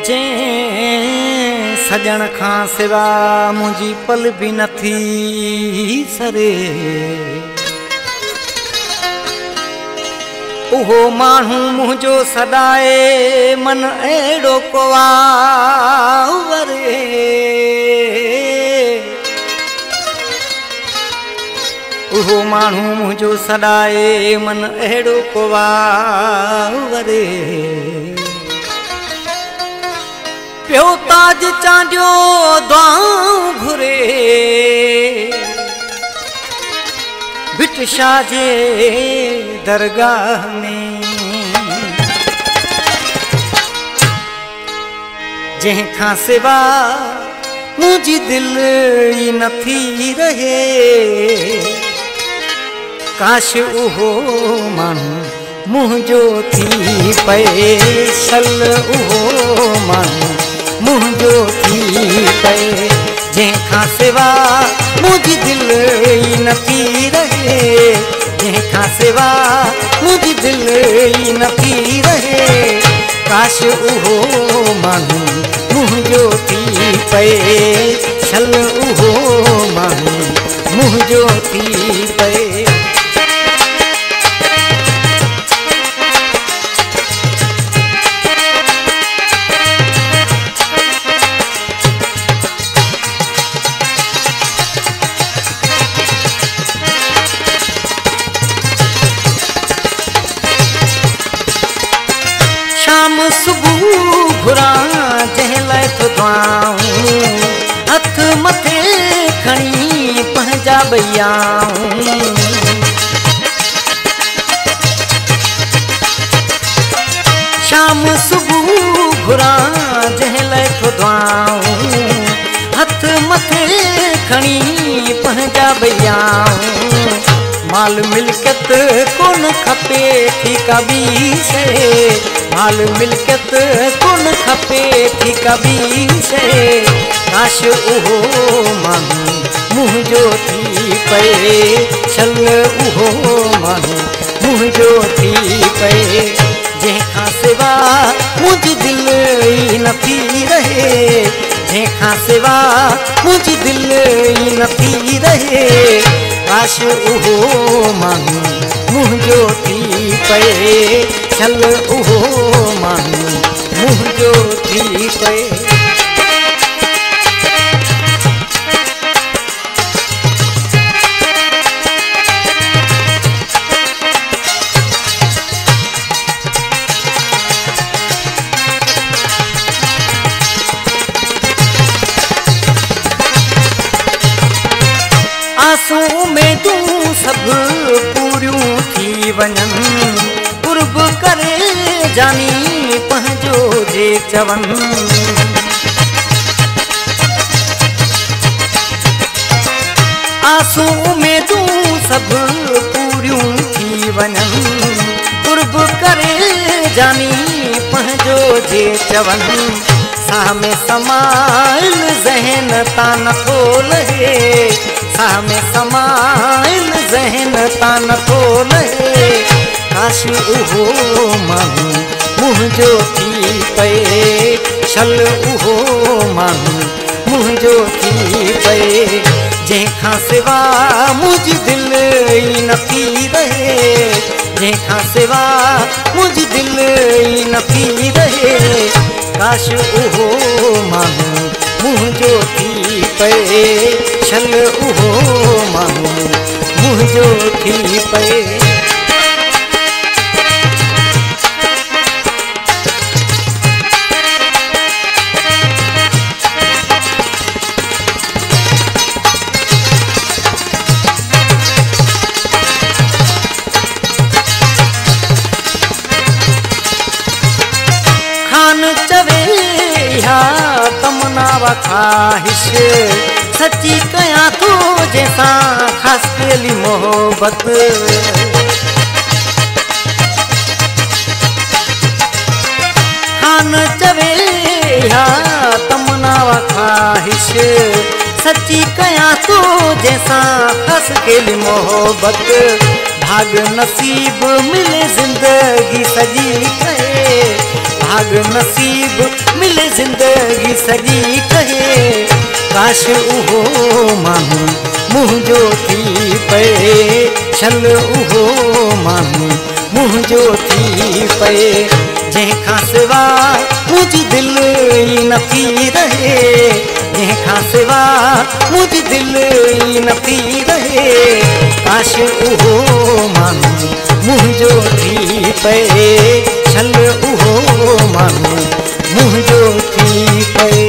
जे सजण खां सिवा मुंहिंजी पल बि नथी सरे। उहो माण्हू मुंहिंजो सदाए मन अहिड़ो कुंवारे। उहो माण्हू मुंहिंजो सदाए मन अहिड़ो कुंवारे। पियो ताज चांडियो दुआऊं घुरे भिट शाह जे दरगाह में। जंहिंखां सिवा मुंहिंजी दिलि ई नथी रहे। काश उहो माण्हू मुंहिंजो थी पए छल। उहो माण्हू मुंहिंजो थी पए। जंहिंखां सिवा मुंहिंजी दिलि ई नथी रहे। जंहिंखां सिवा मुंहिंजी दिलि ई नथी रहे। काश उहो माण्हू मुंहिंजो थी पए छल। उहो माण्हू मुंहिंजो थी पए। शाम सुबुह घुरां जंहिं लाइ थो दुआऊं। हथ मथे खणी पंहिंजा ॿई शाम सुबुह घुरां जंहिं लाइ थो दुआऊं। हथ मथे खणी पंहिंजा ॿई माल मिल्कियत कोन खपे थी का ॿी शइ। माल मिल्कियत कोन खपे थी का ॿी शइ। काश उहो माण्हू मुंहिंजो थी पए छल। उहो माण्हू मुंहिंजो थी पए। जंहिंखां सिवा मुंहिंजी दिलि ई नथी रहे। जंहिंखां सिवा मुंहिंजी दिलि ई नथी रहे। काश उहो माण्हू मुंहिंजो थी पए छल। उहो माण्हू मुंहिंजो थी पए। आसूं उमेदूं सभु पूरियूं थी वञनि। कुर्ब करे जानी पंहिंजो जे चवनि। आसूं उमेदूं सभु पूरियूं थी वञनि। कुर्ब करे जानी पंहिंजो जे चवनि। साह में समाइल ज़हन तां नथो लहे। साह में समाइल ज़हन तां नथो लहे। काश उहो माण्हू मुंहिंजो थी पए छल। उहो माण्हू मुंहिंजो थी पए। जंहिंखां सिवा मुंहिंजी दिलि ई नथी रहे। जंहिंखां सिवा मुंहिंजी दिलि ई नथी रहे। काश उहो माण्हू मुंहिंजो थी पए छल। उहो माण्हू मुंहिंजो थी पए। खान चवे या तमन्ना व ख्वाहिश सच्ची कयां थो जंहिंसां ख़ासि कयली मोहबत। खान चवे या तमन्ना व ख्वाहिश सच्ची कयां थो जंहिंसां ख़ासि कयली मोहबत। भाग नसीब मिले ज़िंदगी सॼी कहे। भाग नसीब दिल जिंदगी सॼी कहे काश उहो माण्हू मुंहिंजो थी पए छल उहो माण्हू मुंहिंजो थी पए जंहिंखां सवाइ मुंहिंजी दिलि ई नथी रहे जंहिंखां सवाइ मुंहिंजी दिलि ई नथी रहे काश उहो माण्हू मुंहिंजो थी पए छल उहो माण्हू मुंहिंजो थी पए।